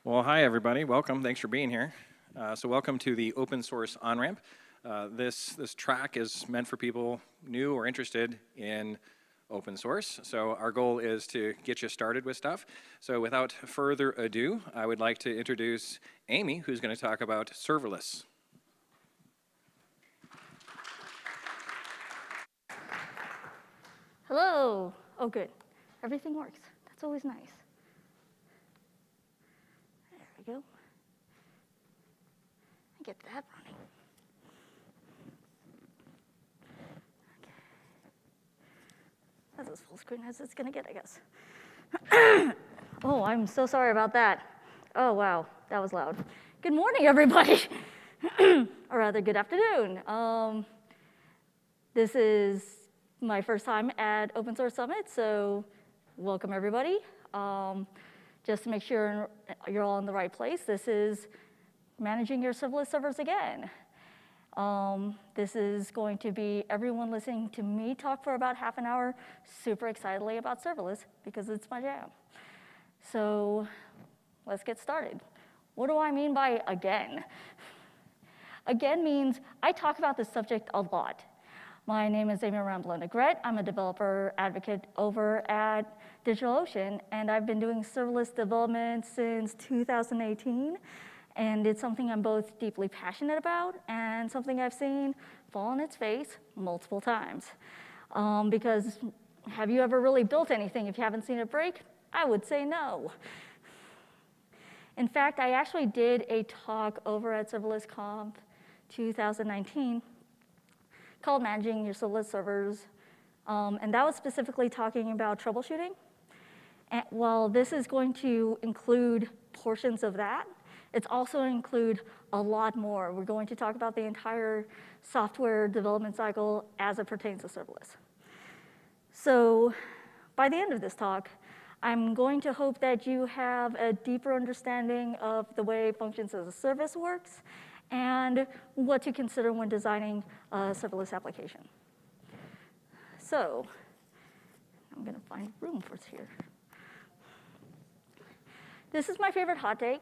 Well, hi everybody, welcome, thanks for being here. So welcome to the Open Source On-Ramp. This track is meant for people new or interested in open source. So our goal is to get you started with stuff. So without further ado, I would like to introduce Amy, who's going to talk about serverless. Hello. Oh, good. Everything works. That's always nice. There we go. Get that running. Okay. That's as full screen as it's going to get, I guess. Oh, I'm so sorry about that. Oh, wow. That was loud. Good morning, everybody. Or rather, good afternoon. This is my first time at Open Source Summit, so welcome, everybody. Just to make sure you're all in the right place, this is managing your serverless servers again. This is going to be everyone listening to me talk for about half an hour, super excitedly about serverless, because it's my jam. So let's get started. What do I mean by again? Again means I talk about this subject a lot. My name is Amy Ramblot-Negrete. I'm a developer advocate over at DigitalOcean, and I've been doing serverless development since 2018. And it's something I'm both deeply passionate about and something I've seen fall on its face multiple times. Because have you ever really built anything if you haven't seen it break? I would say no. In fact, I actually did a talk over at ServerlessConf 2019 called Managing Your Serverless Servers. And that was specifically talking about troubleshooting. And while this is going to include portions of that, it's also include a lot more. We're going to talk about the entire software development cycle as it pertains to serverless. So by the end of this talk, I'm going to hope that you have a deeper understanding of the way functions as a service works and what to consider when designing a serverless application. So I'm going to find room for it here. This is my favorite hot take.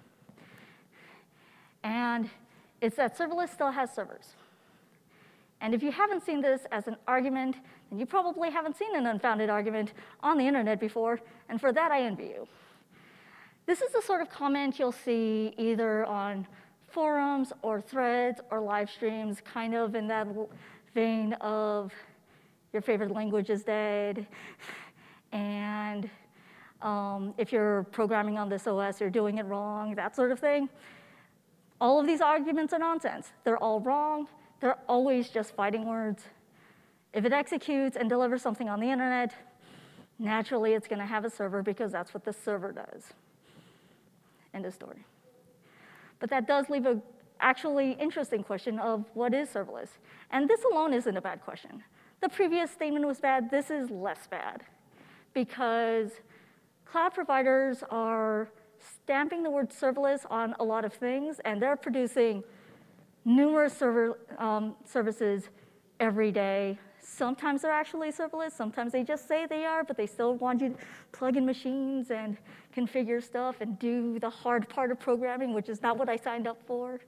And it's that serverless still has servers. And if you haven't seen this as an argument, then you probably haven't seen an unfounded argument on the internet before, and for that I envy you. This is the sort of comment you'll see either on forums or threads or live streams, kind of in that vein of your favorite language is dead, and if you're programming on this OS, you're doing it wrong, that sort of thing. All of these arguments are nonsense. They're all wrong. They're always just fighting words. If it executes and delivers something on the internet, naturally it's going to have a server because that's what the server does. End of story. But that does leave a actually interesting question of what is serverless? And this alone isn't a bad question. The previous statement was bad. This is less bad because cloud providers are stamping the word serverless on a lot of things, and they're producing numerous services every day. Sometimes they're actually serverless. Sometimes they just say they are, but they still want you to plug in machines and configure stuff and do the hard part of programming, which is not what I signed up for.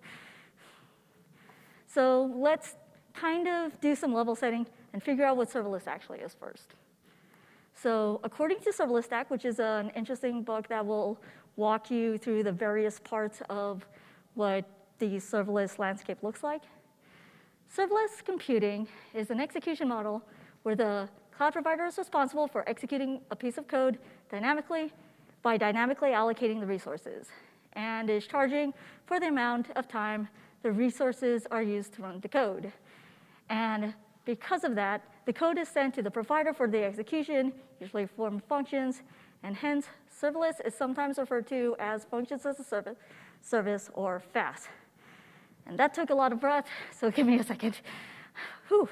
So let's kind of do some level setting and figure out what serverless actually is first. So according to Serverless Stack, which is an interesting book that will walk you through the various parts of what the serverless landscape looks like, serverless computing is an execution model where the cloud provider is responsible for executing a piece of code dynamically by dynamically allocating the resources and is charging for the amount of time the resources are used to run the code. And because of that, the code is sent to the provider for the execution, usually form functions, and hence serverless is sometimes referred to as functions as a service or FaaS. And that took a lot of breath, so give me a second. Whew.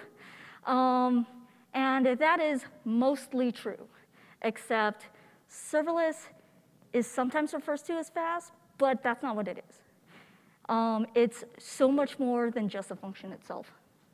And that is mostly true, except serverless is sometimes referred to as FaaS, but that's not what it is. It's so much more than just a function itself.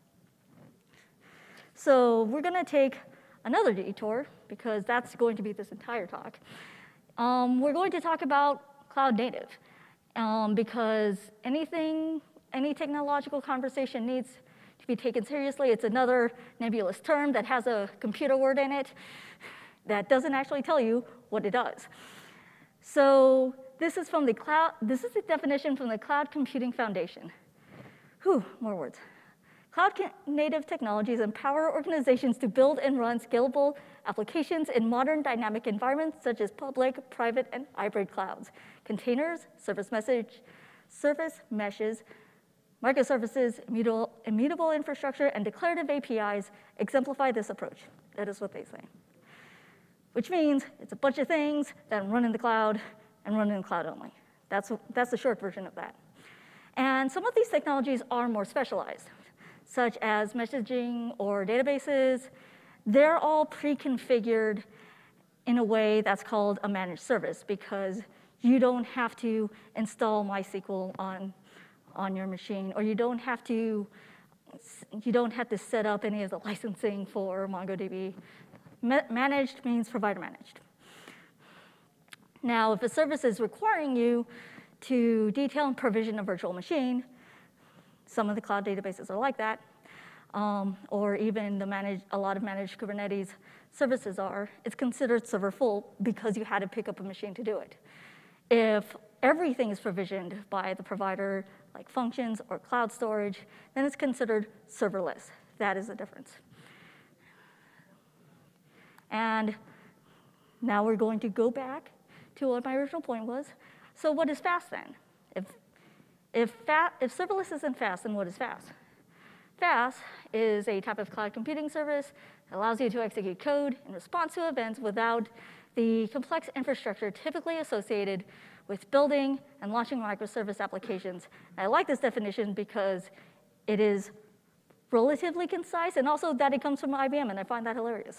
So we're going to take another detour, because that's going to be this entire talk. We're going to talk about cloud native, because any technological conversation needs to be taken seriously. It's another nebulous term that has a computer word in it that doesn't actually tell you what it does. So this is the definition from the Cloud Computing Foundation. Whew, more words. Cloud-native technologies empower organizations to build and run scalable applications in modern dynamic environments such as public, private, and hybrid clouds. Containers, service meshes, microservices, immutable infrastructure, and declarative APIs exemplify this approach. That is what they say. Which means it's a bunch of things that run in the cloud and run in the cloud only. That's the short version of that. And some of these technologies are more specialized, such as messaging or databases. They're all pre-configured in a way that's called a managed service, because you don't have to install MySQL on your machine, or you don't have to set up any of the licensing for MongoDB. Managed means provider managed. Now, if a service is requiring you to detail and provision a virtual machine, some of the cloud databases are like that, or even a lot of managed Kubernetes services are, it's considered server full because you had to pick up a machine to do it. If everything is provisioned by the provider, like functions or cloud storage, then it's considered serverless. That is the difference. And now we're going to go back to what my original point was. So what is fast then? If serverless isn't fast, then what is fast? Fast is a type of cloud computing service that allows you to execute code in response to events without the complex infrastructure typically associated with building and launching microservice applications. And I like this definition because it is relatively concise, and also that it comes from IBM, and I find that hilarious.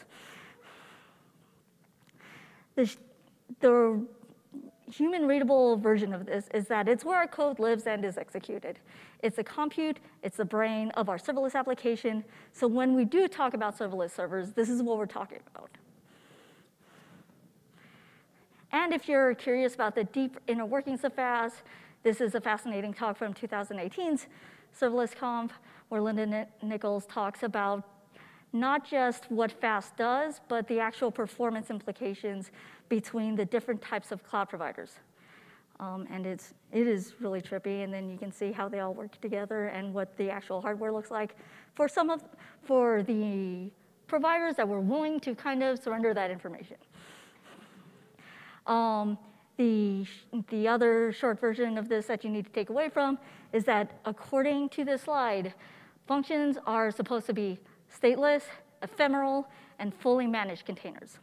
The human readable version of this is that it's where our code lives and is executed. It's the compute, it's the brain of our serverless application. So when we do talk about serverless servers, this is what we're talking about. And if you're curious about the deep inner workings of FAST, this is a fascinating talk from 2018's Serverless Conf, where Linda Nichols talks about not just what FAST does, but the actual performance implications between the different types of cloud providers. And it is really trippy, and then you can see how they all work together and what the actual hardware looks like for the providers that were willing to kind of surrender that information. The other short version of this that you need to take away from is that according to this slide, functions are supposed to be stateless, ephemeral, and fully managed containers.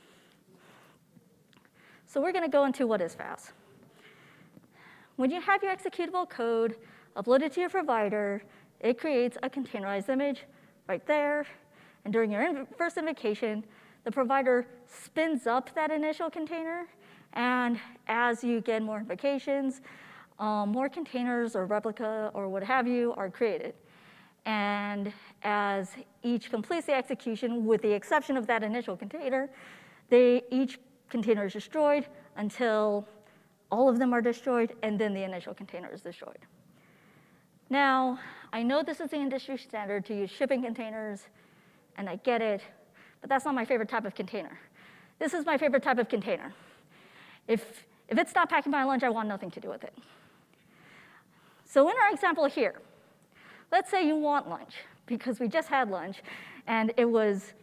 So we're going to go into what is fast. When you have your executable code uploaded to your provider, it creates a containerized image right there. And during your first invocation, the provider spins up that initial container. And as you get more invocations, more containers or replica or what have you are created. And as each completes the execution, with the exception of that initial container, each container is destroyed until all of them are destroyed, and then the initial container is destroyed. Now, I know this is the industry standard to use shipping containers, and I get it, but that's not my favorite type of container. This is my favorite type of container. If it's not packing my lunch, I want nothing to do with it. So in our example here, let's say you want lunch, because we just had lunch, and it was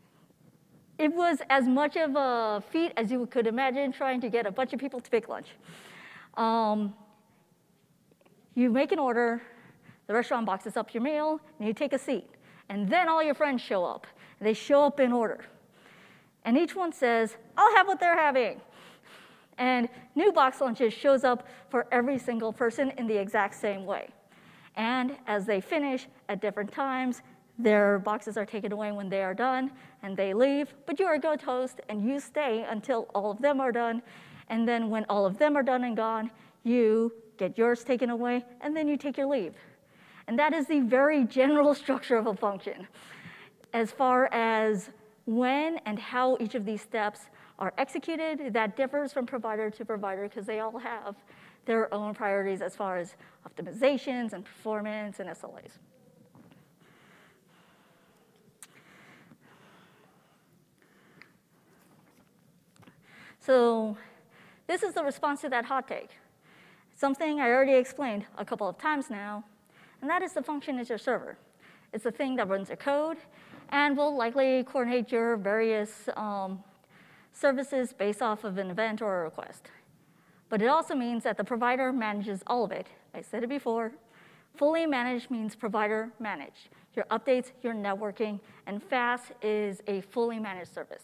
as much of a feat as you could imagine trying to get a bunch of people to pick lunch. You make an order, the restaurant boxes up your meal, and you take a seat. And then all your friends show up. They show up in order. And each one says, I'll have what they're having. And new box lunches shows up for every single person in the exact same way. And as they finish at different times, their boxes are taken away when they are done, and they leave. But you are a good host, and you stay until all of them are done. And then when all of them are done and gone, you get yours taken away, and then you take your leave. And that is the very general structure of a function. As far as when and how each of these steps are executed. That differs from provider to provider because they all have their own priorities as far as optimizations and performance and SLAs. So this is the response to that hot take. Something I already explained a couple of times now, and that is the function is your server. It's the thing that runs your code and will likely coordinate your various services based off of an event or a request. But it also means that the provider manages all of it. I said it before. Fully managed means provider managed. Your updates, your networking, and FAS is a fully managed service.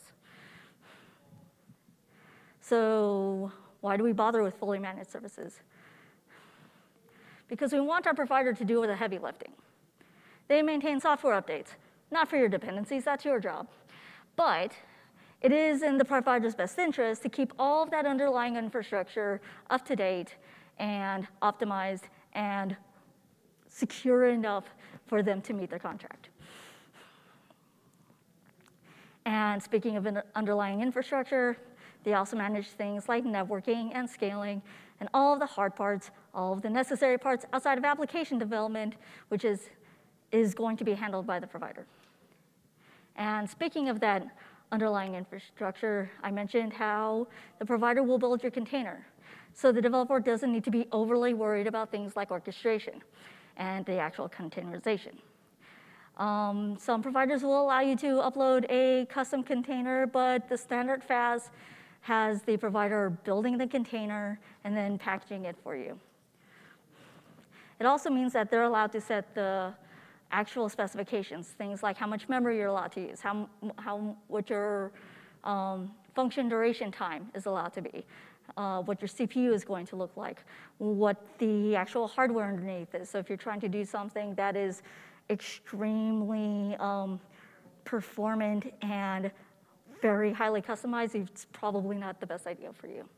So why do we bother with fully managed services? Because we want our provider to do the heavy lifting. They maintain software updates, not for your dependencies, that's your job. But it is in the provider's best interest to keep all of that underlying infrastructure up to date and optimized and secure enough for them to meet their contract. And speaking of underlying infrastructure, they also manage things like networking and scaling and all of the hard parts, all of the necessary parts outside of application development, which is going to be handled by the provider. And speaking of that underlying infrastructure, I mentioned how the provider will build your container. So the developer doesn't need to be overly worried about things like orchestration and the actual containerization. Some providers will allow you to upload a custom container, but the standard FAS has the provider building the container and then packaging it for you. It also means that they're allowed to set the actual specifications, things like how much memory you're allowed to use, what your function duration time is allowed to be, what your CPU is going to look like, what the actual hardware underneath is. So if you're trying to do something that is extremely performant and very highly customized, it's probably not the best idea for you.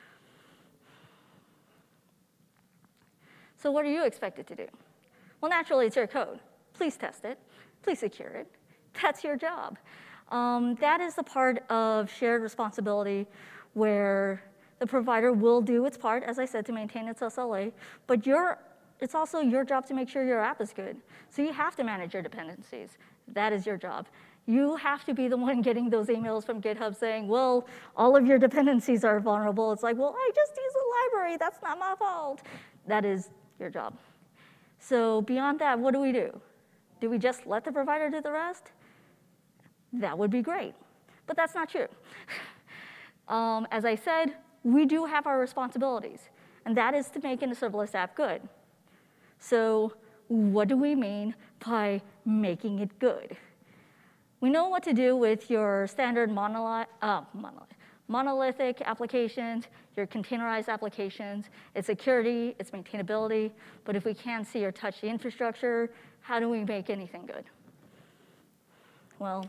So what are you expected to do? Well, naturally, it's your code. Please test it. Please secure it. That's your job. That is the part of shared responsibility where the provider will do its part, as I said, to maintain its SLA, but it's also your job to make sure your app is good. So you have to manage your dependencies. That is your job. You have to be the one getting those emails from GitHub saying, well, all of your dependencies are vulnerable. It's like, well, I just use a library. That's not my fault. That is your job. So beyond that, what do? Do we just let the provider do the rest? That would be great. But that's not true. As I said, we do have our responsibilities, and that is to make a serverless app good. So what do we mean by making it good? We know what to do with your standard monolithic applications, your containerized applications. It's security, it's maintainability, but if we can't see or touch the infrastructure, how do we make anything good? Well,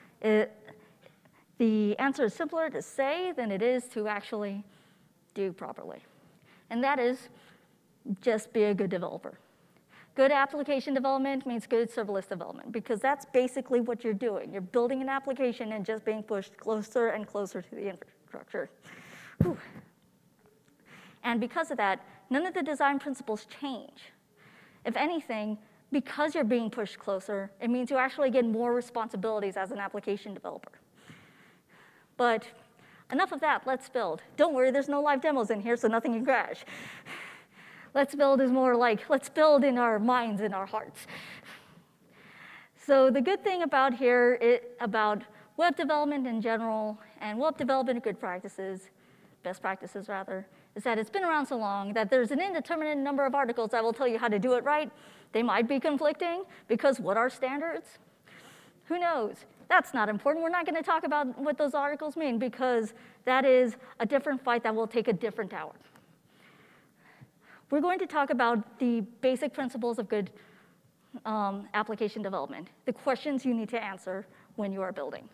the answer is simpler to say than it is to actually do properly. And that is just be a good developer. Good application development means good serverless development, because that's basically what you're doing. You're building an application and just being pushed closer and closer to the infrastructure. Whew. And because of that, none of the design principles change. If anything, because you're being pushed closer, it means you actually get more responsibilities as an application developer. But enough of that, let's build. Don't worry, there's no live demos in here, so nothing can crash. Let's build is more like, let's build in our minds and our hearts. So the good thing about here, about web development in general, and web development good practices, best practices rather, is that it's been around so long that there's an indeterminate number of articles that will tell you how to do it right. They might be conflicting, because what are standards? Who knows? That's not important. We're not going to talk about what those articles mean, because that is a different fight that will take a different hour. We're going to talk about the basic principles of good application development, the questions you need to answer when you are building.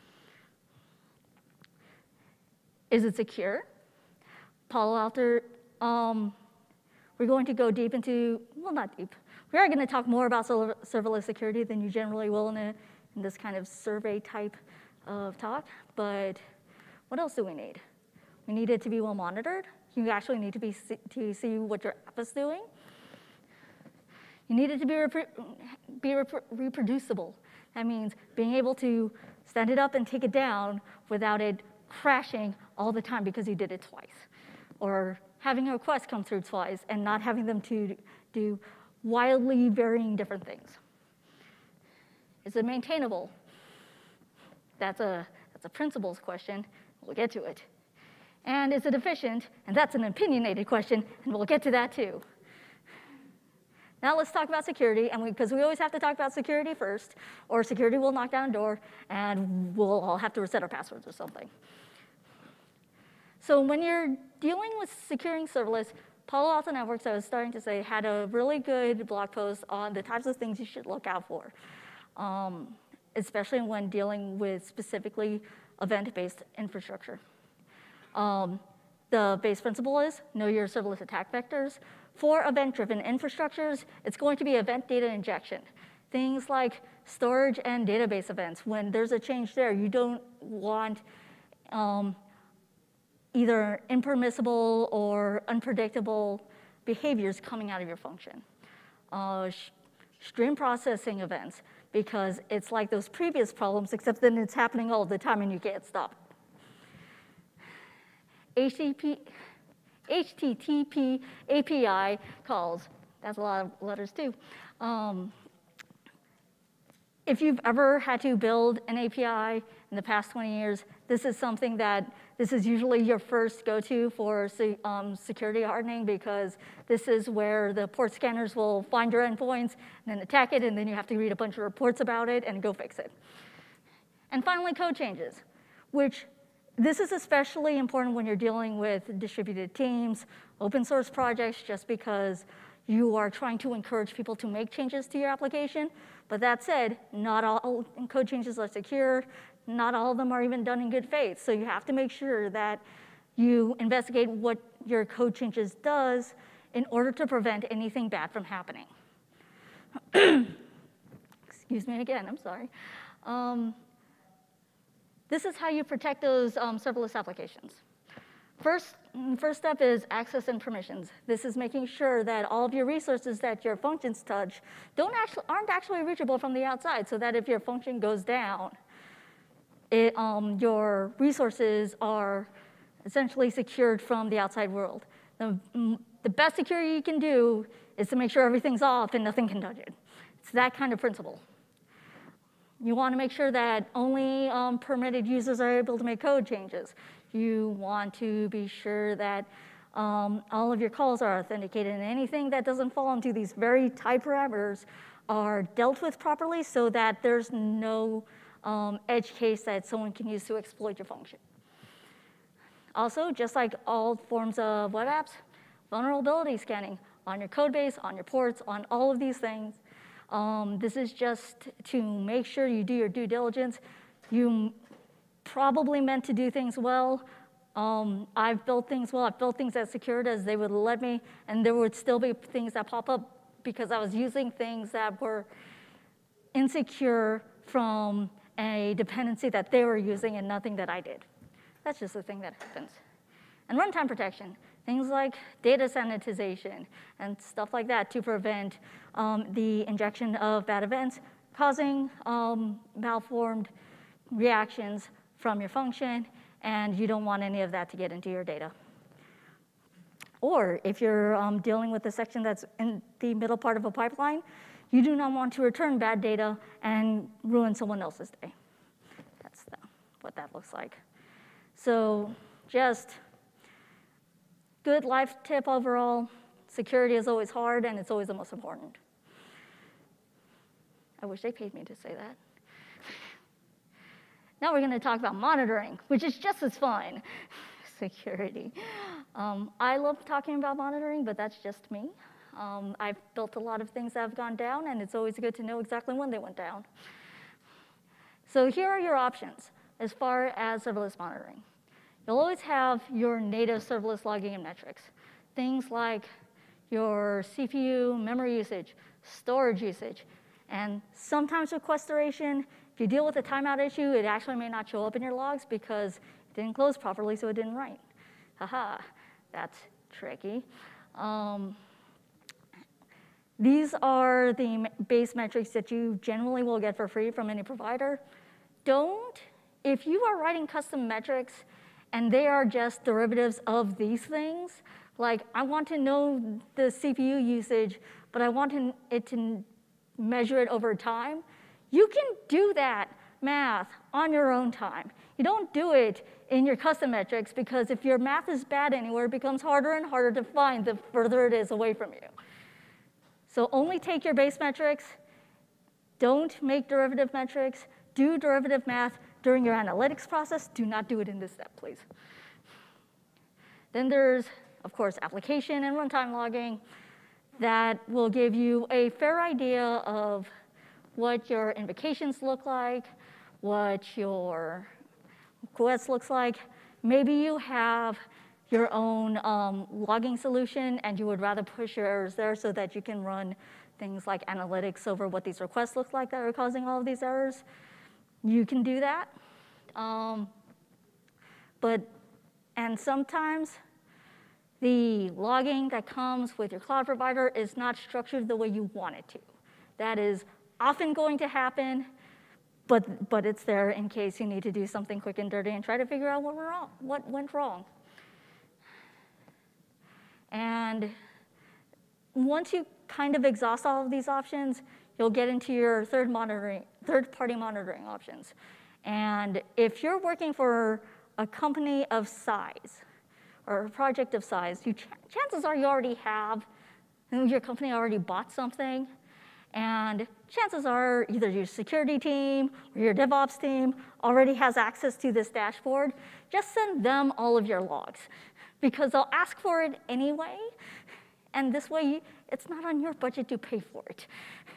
Is it secure? Palo Alto, we're going to go deep into, well, not deep. We are going to talk more about serverless security than you generally will in this kind of survey type of talk, but What else do we need? We need it to be well monitored. You actually need to see what your app is doing. You need it to be reproducible. That means being able to stand it up and take it down without it crashing all the time because you did it twice. Or having a request come through twice and not having them to do wildly varying different things. Is it maintainable? That's a principles question. We'll get to it. And is it efficient? And that's an opinionated question, and we'll get to that too. Now let's talk about security, and because we always have to talk about security first, or security will knock down a door, and we'll all have to reset our passwords or something. So when you're dealing with securing serverless, Palo Alto Networks, I was starting to say, had a really good blog post on the types of things you should look out for, especially when dealing with specifically event-based infrastructure. The base principle is know your serverless attack vectors. For event-driven infrastructures, it's going to be event data injection. Things like storage and database events. When there's a change there, you don't want either impermissible or unpredictable behaviors coming out of your function. Stream processing events, because it's like those previous problems, except then it's happening all the time and you can't stop. HTTP API calls. That's a lot of letters too. If you've ever had to build an API in the past 20 years, this is something that this is usually your first go-to for security hardening, because this is where the port scanners will find your endpoints and then attack it, and then you have to read a bunch of reports about it and go fix it. And finally, code changes, which this is especially important when you're dealing with distributed teams, open source projects, just because you are trying to encourage people to make changes to your application. But that said, not all code changes are secure. Not all of them are even done in good faith. So you have to make sure that you investigate what your code changes does in order to prevent anything bad from happening. Excuse me again, I'm sorry. This is how you protect those serverless applications. First step is access and permissions. This is making sure that all of your resources that your functions touch aren't actually reachable from the outside, so that if your function goes down, your resources are essentially secured from the outside world. The best security you can do is to make sure everything's off and nothing can touch it. It's that kind of principle. You want to make sure that only permitted users are able to make code changes. You want to be sure that all of your calls are authenticated, and anything that doesn't fall into these very tight parameters are dealt with properly, so that there's no edge case that someone can use to exploit your function. Also, just like all forms of web apps, vulnerability scanning on your code base, on your ports, on all of these things. This is just to make sure you do your due diligence. You probably meant to do things well. I've built things well. I've built things as secured as they would let me, and there would still be things that pop up because I was using things that were insecure from a dependency that they were using and nothing that I did. That's just the thing that happens. And runtime protection, things like data sanitization and stuff like that to prevent the injection of bad events causing malformed reactions from your function, and you don't want any of that to get into your data. Or if you're dealing with a section that's in the middle part of a pipeline, you do not want to return bad data and ruin someone else's day. That's what that looks like. So just good life tip overall. Security is always hard, and it's always the most important. I wish they paid me to say that. Now we're going to talk about monitoring, which is just as fun. Security. I love talking about monitoring, but that's just me. I've built a lot of things that have gone down, and it's always good to know exactly when they went down. So here are your options as far as serverless monitoring. You'll always have your native serverless logging and metrics. Things like your CPU, memory usage, storage usage, and sometimes request duration. If you deal with a timeout issue, it actually may not show up in your logs because Didn't close properly, so it didn't write. Haha, that's tricky. These are the base metrics that you generally will get for free from any provider. If you are writing custom metrics and they are just derivatives of these things, like I want to know the CPU usage, but I want it to measure it over time, you can do that math on your own time. You don't do it in your custom metrics because if your math is bad anywhere, it becomes harder and harder to find the further it is away from you. So only take your base metrics. Don't make derivative metrics. Do derivative math during your analytics process. Do not do it in this step, please. Then there's, of course, application and runtime logging that will give you a fair idea of what your invocations look like, what your request looks like. Maybe you have your own logging solution and you would rather push your errors there so that you can run things like analytics over what these requests look like that are causing all of these errors. You can do that. And sometimes the logging that comes with your cloud provider is not structured the way you want it to. That is often going to happen, but it's there in case you need to do something quick and dirty and try to figure out what went wrong. And once you kind of exhaust all of these options, you'll get into your third-party monitoring options. And if you're working for a company of size or a project of size, chances are you already have, your company already bought something, and chances are either your security team or your DevOps team already has access to this dashboard. Just send them all of your logs because they'll ask for it anyway, and this way it's not on your budget to pay for it.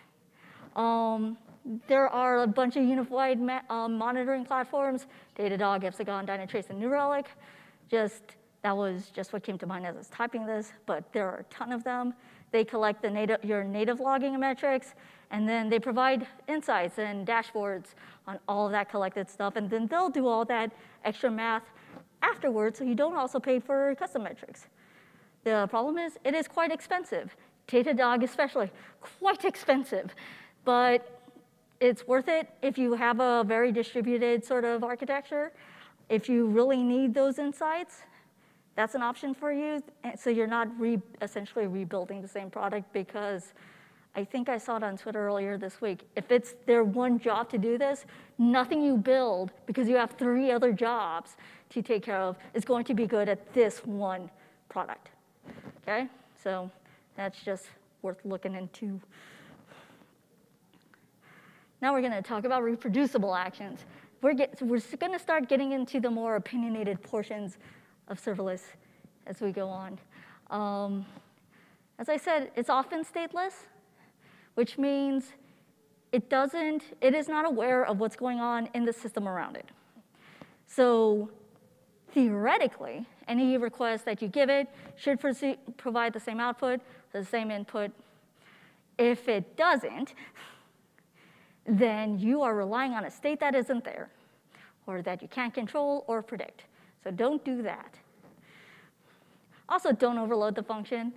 There are a bunch of unified monitoring platforms, Datadog, Epsagon, Dynatrace, and New Relic. That was just what came to mind as I was typing this, but there are a ton of them. They collect your native logging metrics, and then they provide insights and dashboards on all of that collected stuff, and then they'll do all that extra math afterwards, so you don't also pay for custom metrics. The problem is it is quite expensive. Datadog especially, quite expensive, but it's worth it if you have a very distributed sort of architecture. If you really need those insights, that's an option for you. So you're not essentially rebuilding the same product, because I think I saw it on Twitter earlier this week. If it's their one job to do this, nothing you build, because you have 3 other jobs to take care of, is going to be good at this one product, okay? So that's just worth looking into. Now we're gonna talk about reproducible actions. We're gonna start getting into the more opinionated portions of serverless as we go on. As I said, it's often stateless, which means it is not aware of what's going on in the system around it. So theoretically, any request that you give it should provide the same output, the same input. If it doesn't, then you are relying on a state that isn't there, or that you can't control or predict. So don't do that. Also, don't overload the function.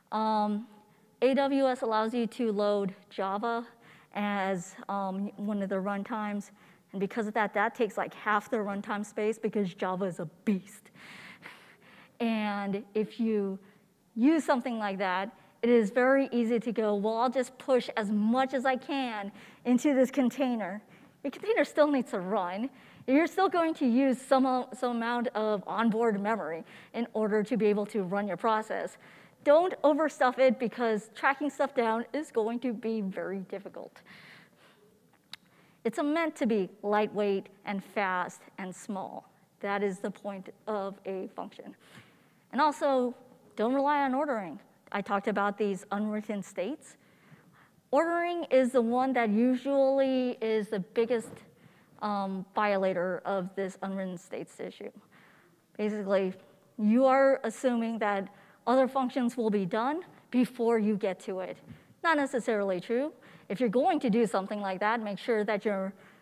AWS allows you to load Java as one of the runtimes. And because of that, that takes like half the runtime space, because Java is a beast. And if you use something like that, it is very easy to go, well, I'll just push as much as I can into this container. Your container still needs to run. You're still going to use some amount of onboard memory in order to be able to run your process. Don't overstuff it, because tracking stuff down is going to be very difficult. It's meant to be lightweight and fast and small. That is the point of a function. And also, don't rely on ordering. I talked about these unwritten states. Ordering is the one that usually is the biggest violator of this unwritten states issue. Basically, you are assuming that other functions will be done before you get to it. Not necessarily true. If you're going to do something like that, make sure that you're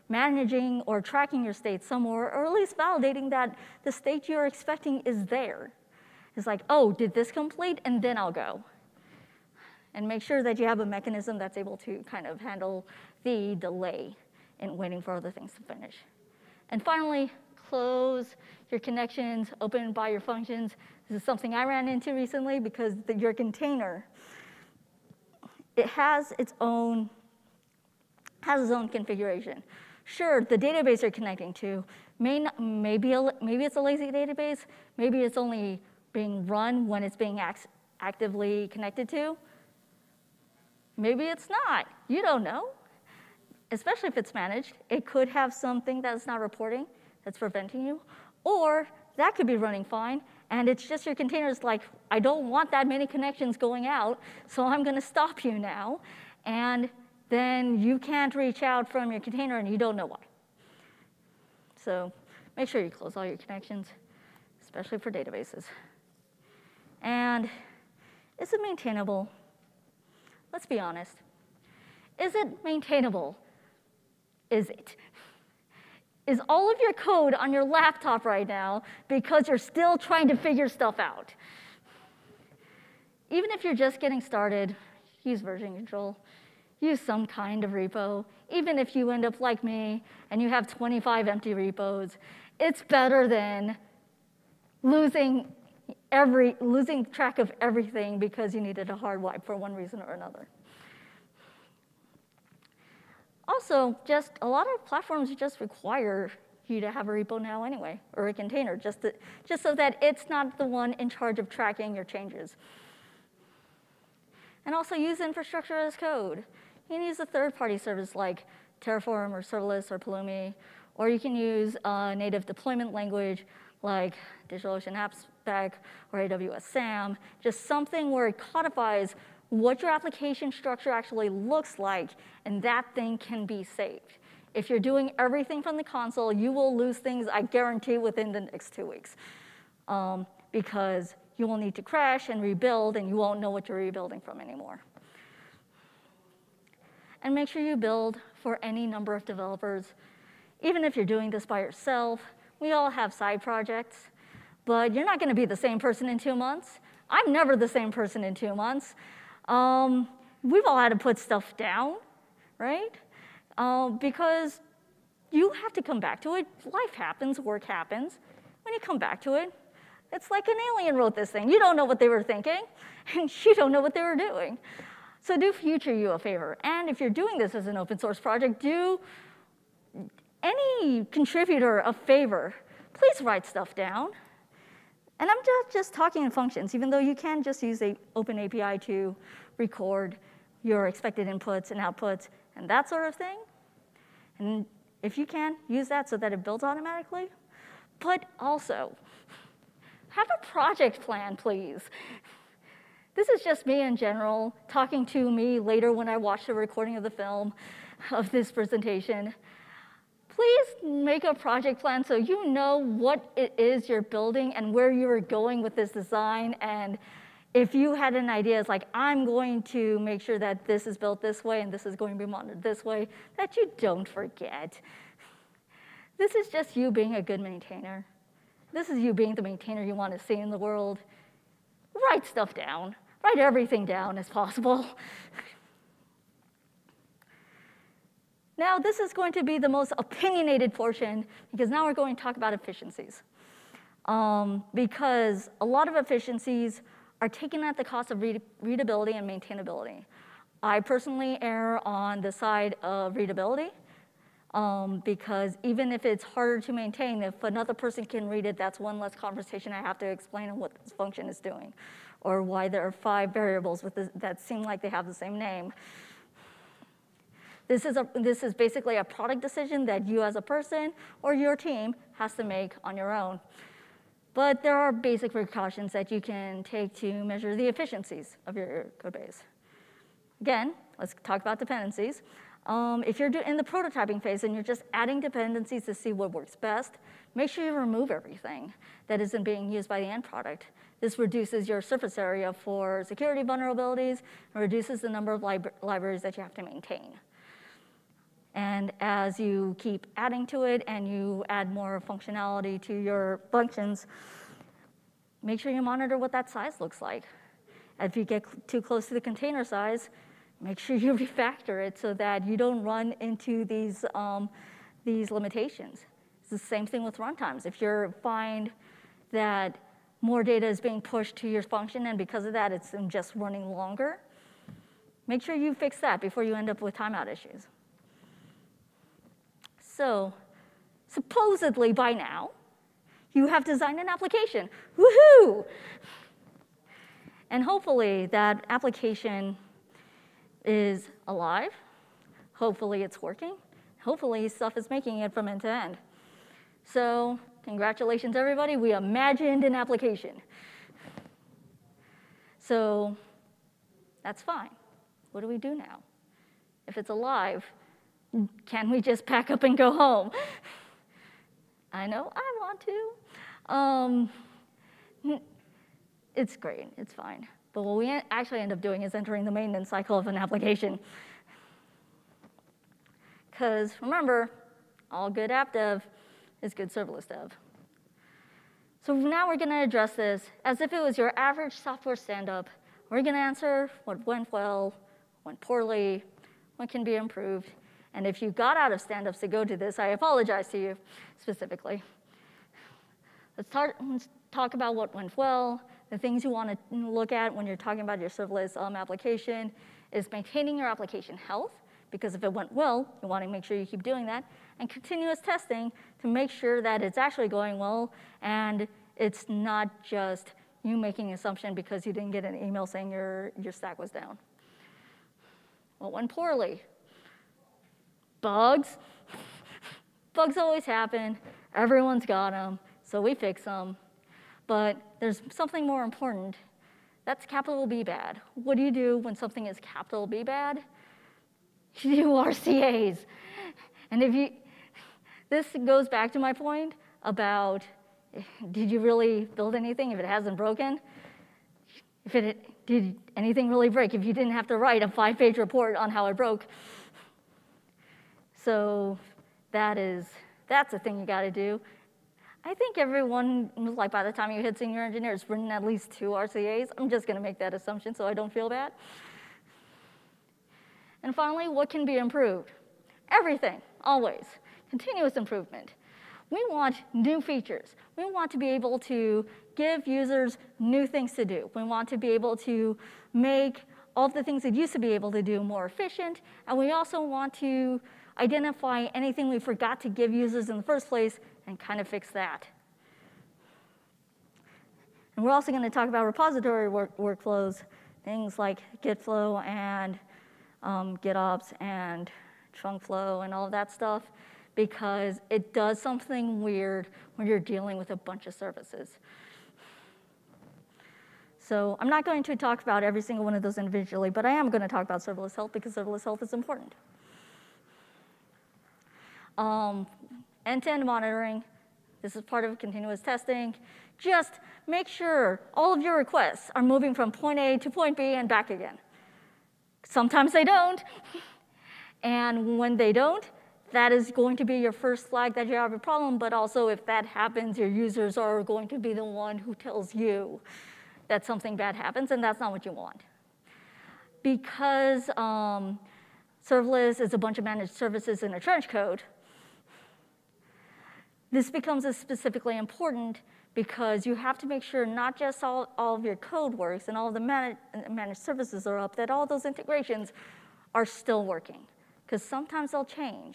managing or tracking your state somewhere, or at least validating that the state you're expecting is there. It's like, oh, did this complete? And then I'll go. And make sure that you have a mechanism that's able to kind of handle the delay in waiting for other things to finish. And finally, close your connections, open by your functions. This is something I ran into recently because your container, it has its own configuration. Sure, the database you're connecting to maybe it's a lazy database, maybe it's only being run when it's being actively connected to. Maybe it's not. You don't know. Especially if it's managed, it could have something that's not reporting that's preventing you, or that could be running fine, and it's just your container's like, I don't want that many connections going out, so I'm going to stop you now, and then you can't reach out from your container, and you don't know why. So make sure you close all your connections, especially for databases. And is it maintainable? Let's be honest. Is it maintainable? Is it? Is all of your code on your laptop right now because you're still trying to figure stuff out? Even if you're just getting started, use version control. Use some kind of repo. Even if you end up like me and you have 25 empty repos, it's better than losing track of everything because you needed a hard wipe for one reason or another. Also, just a lot of platforms just require you to have a repo now anyway, or a container, just so that it's not the one in charge of tracking your changes. And also use infrastructure as code. You can use a third-party service like Terraform or Serverless or Pulumi, or you can use a native deployment language like DigitalOcean AppSpec or AWS SAM, just something where it codifies what your application structure actually looks like, and that thing can be saved. If you're doing everything from the console, you will lose things, I guarantee, within the next 2 weeks, because you will need to crash and rebuild, and you won't know what you're rebuilding from anymore. And make sure you build for any number of developers. Even if you're doing this by yourself, we all have side projects, but you're not going to be the same person in 2 months. I'm never the same person in 2 months. We've all had to put stuff down, right? Because you have to come back to it. Life happens, work happens. When you come back to it, it's like an alien wrote this thing. You don't know what they were thinking, and you don't know what they were doing. So do future you a favor. And if you're doing this as an open source project, do any contributor a favor. Please write stuff down. And I'm just talking in functions, even though you can just use an open API to record your expected inputs and outputs and that sort of thing. And if you can, use that so that it builds automatically. But also, have a project plan, please. This is just me in general, talking to me later when I watch the recording of the film of this presentation. Please make a project plan so you know what it is you're building and where you are going with this design. And if you had an idea, it's like, I'm going to make sure that this is built this way and this is going to be monitored this way, that you don't forget. This is just you being a good maintainer. This is you being the maintainer you want to see in the world. Write stuff down. Write everything down as possible. Now, this is going to be the most opinionated portion, because now we're going to talk about efficiencies. Because a lot of efficiencies are taken at the cost of readability and maintainability. I personally err on the side of readability, because even if it's harder to maintain, if another person can read it, that's one less conversation I have to explain on what this function is doing, or why there are 5 variables that seem like they have the same name. This is basically a product decision that you as a person or your team has to make on your own. But there are basic precautions that you can take to measure the efficiencies of your code base. Again, let's talk about dependencies. If you're in the prototyping phase and you're just adding dependencies to see what works best, make sure you remove everything that isn't being used by the end product. This reduces your surface area for security vulnerabilities and reduces the number of libraries that you have to maintain. And as you keep adding to it and you add more functionality to your functions, make sure you monitor what that size looks like. If you get too close to the container size, make sure you refactor it so that you don't run into these limitations. It's the same thing with runtimes. If you find that more data is being pushed to your function, and because of that, it's just running longer, make sure you fix that before you end up with timeout issues. So supposedly by now, you have designed an application. Woohoo! And hopefully that application is alive. Hopefully it's working. Hopefully stuff is making it from end to end. So congratulations, everybody. We imagined an application. So that's fine. What do we do now? If it's alive, can we just pack up and go home? I know I want to. It's great, it's fine. But what we actually end up doing is entering the maintenance cycle of an application. Because remember, all good app dev is good serverless dev. So now we're going to address this as if it was your average software stand-up. We're going to answer what went well, went poorly, what can be improved. And if you got out of stand-ups to go to this, I apologize to you specifically. Let's talk about what went well. The things you want to look at when you're talking about your serverless application is maintaining your application health, because if it went well, you want to make sure you keep doing that, and continuous testing to make sure that it's actually going well and it's not just you making an assumption because you didn't get an email saying your stack was down. What went poorly? Bugs. Bugs always happen. Everyone's got them, so we fix them. But there's something more important. That's capital B bad. What do you do when something is capital B bad? You do RCAs. And this goes back to my point about, did you really build anything if it hasn't broken? Did anything really break if you didn't have to write a 5-page report on how it broke? So that's a thing you got to do. I think everyone, like by the time you hit senior engineer, has written at least 2 RCAs. I'm just going to make that assumption so I don't feel bad. And finally, what can be improved? Everything, always. Continuous improvement. We want new features. We want to be able to give users new things to do. We want to be able to make all the things that used to be able to do more efficient. And we also want to identify anything we forgot to give users in the first place and kind of fix that. And we're also going to talk about repository workflows, things like Git flow and GitOps and trunk flow and all of that stuff, because it does something weird when you're dealing with a bunch of services. So I'm not going to talk about every single one of those individually, but I am going to talk about serverless health because serverless health is important. End-to-end monitoring. This is part of continuous testing. Just make sure all of your requests are moving from point A to point B and back again. Sometimes they don't. And when they don't, that is going to be your first flag that you have a problem. But also, if that happens, your users are going to be the one who tells you that something bad happens, and that's not what you want. Because serverless is a bunch of managed services in a trench code, this becomes specifically important because you have to make sure not just all of your code works and all of the managed services are up, that all those integrations are still working, because sometimes they'll change.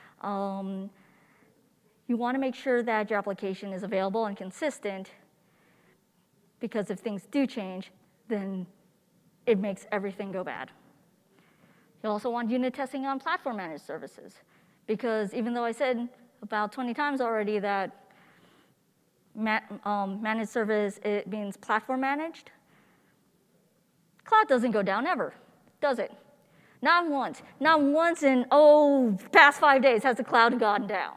You want to make sure that your application is available and consistent, because if things do change, then it makes everything go bad. You also want unit testing on platform managed services, because even though I said about 20 times already that managed service, it means platform managed, cloud doesn't go down ever, does it? Not once. Not once in, past 5 days has the cloud gone down.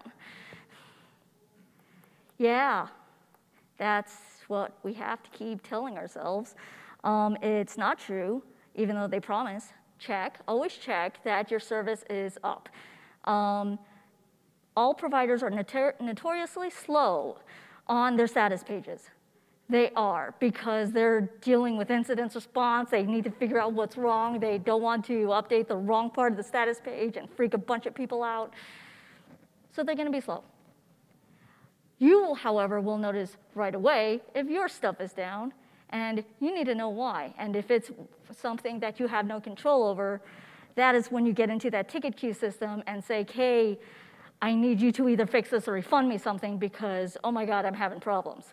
Yeah, that's what we have to keep telling ourselves. It's not true, even though they promise. Check, always check that your service is up. All providers are notoriously slow on their status pages. They are, because they're dealing with incident response. They need to figure out what's wrong. They don't want to update the wrong part of the status page and freak a bunch of people out. So they're going to be slow. You, however, will notice right away if your stuff is down, and you need to know why. And if it's something that you have no control over, that is when you get into that ticket queue system and say, hey, I need you to either fix this or refund me something because, oh my God, I'm having problems.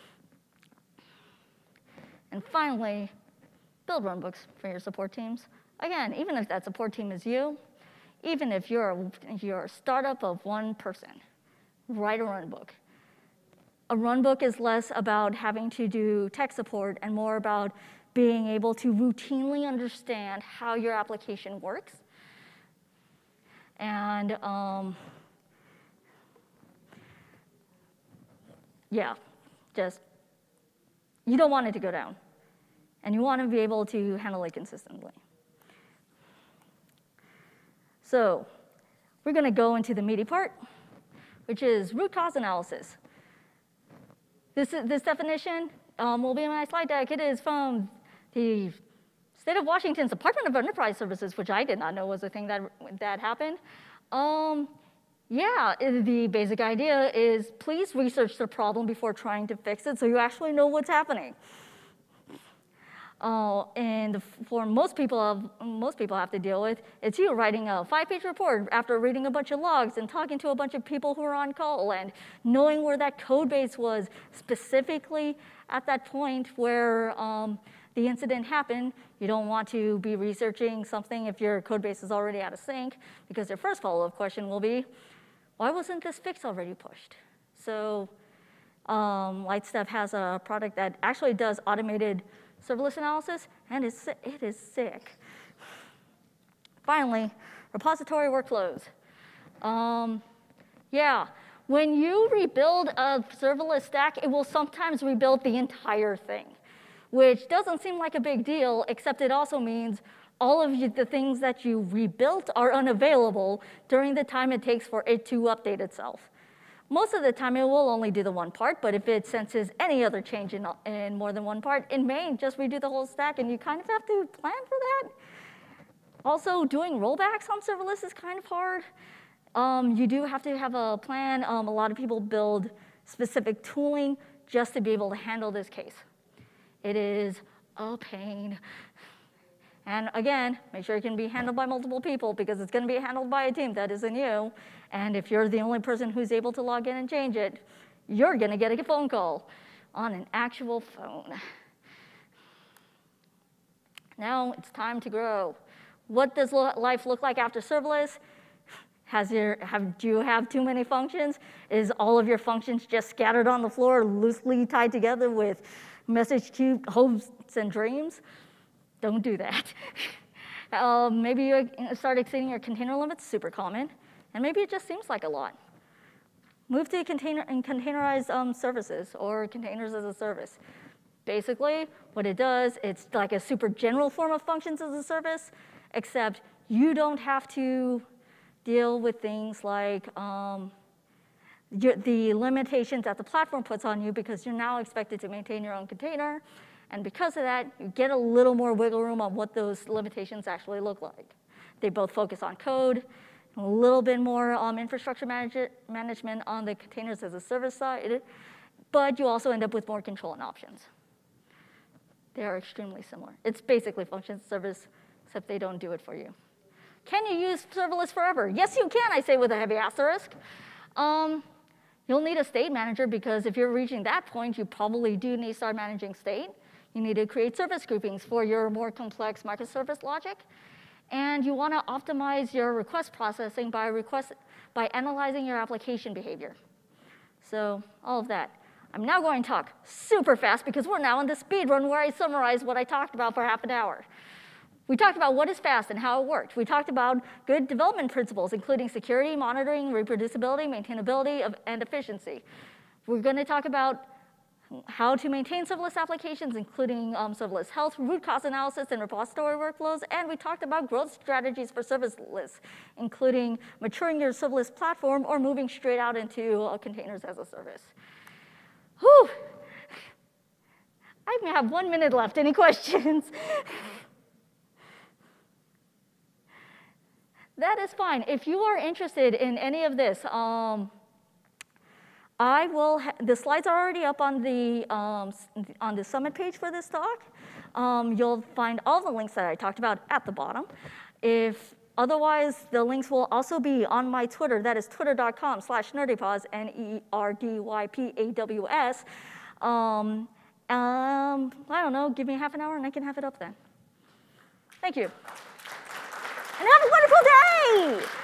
And finally, build runbooks for your support teams. Again, even if that support team is you, even if you're a startup of one person, write a runbook. A runbook is less about having to do tech support and more about being able to routinely understand how your application works. And yeah, just, you don't want it to go down. And you want to be able to handle it consistently. So we're going to go into the meaty part, which is root cause analysis. This definition will be in my slide deck. It is from the State of Washington's Department of Enterprise Services, which I did not know was a thing that happened. Yeah, the basic idea is please research the problem before trying to fix it so you actually know what's happening. And for most people have to deal with, it's you writing a 5-page report after reading a bunch of logs and talking to a bunch of people who are on call and knowing where that code base was specifically at that point where the incident happened. You don't want to be researching something if your code base is already out of sync, because your first follow-up question will be, why wasn't this fix already pushed? So Lightstep has a product that actually does automated serverless analysis, and it is sick. Finally, repository workflows. Yeah, when you rebuild a serverless stack, it will sometimes rebuild the entire thing, which doesn't seem like a big deal, except it also means all of the things that you rebuilt are unavailable during the time it takes for it to update itself. Most of the time, it will only do the one part, but if it senses any other change in more than one part, it may just redo the whole stack, and you kind of have to plan for that. Also, doing rollbacks on serverless is kind of hard. You do have to have a plan. A lot of people build specific tooling just to be able to handle this case. It is a pain. And again, make sure it can be handled by multiple people, because it's going to be handled by a team that isn't you. And if you're the only person who's able to log in and change it, you're going to get a phone call on an actual phone. Now it's time to grow. What does life look like after serverless? Do you have too many functions? Is all of your functions just scattered on the floor, loosely tied together with message queue hopes and dreams? Don't do that. Maybe you start exceeding your container limits, super common, and maybe it just seems like a lot. Move to containerized services or containers as a service. Basically, what it does, it's like a super general form of functions as a service, except you don't have to deal with things like the limitations that the platform puts on you, because you're now expected to maintain your own container. And because of that, you get a little more wiggle room on what those limitations actually look like. They both focus on code, a little bit more infrastructure management on the containers as a service side, but you also end up with more control and options. They are extremely similar. It's basically function service, except they don't do it for you. Can you use serverless forever? Yes, you can, I say with a heavy asterisk. You'll need a state manager, because if you're reaching that point, you probably do need to start managing state. You need to create service groupings for your more complex microservice logic. And you want to optimize your request processing by analyzing your application behavior. So all of that. I'm now going to talk super fast, because we're now in the speed run where I summarize what I talked about for half an hour. We talked about what is fast and how it worked. We talked about good development principles, including security, monitoring, reproducibility, maintainability, and efficiency. We're going to talk about how to maintain serverless applications, including serverless health, root cause analysis, and repository workflows. And we talked about growth strategies for serverless, including maturing your serverless platform or moving straight out into containers as a service. Whew. I may have 1 minute left. Any questions? That is fine. If you are interested in any of this, the slides are already up on the summit page for this talk. You'll find all the links that I talked about at the bottom. Otherwise, the links will also be on my Twitter. That is twitter.com/nerdypaws, NERDYPAWS. I don't know, give me half an hour and I can have it up then. Thank you. And have a wonderful day!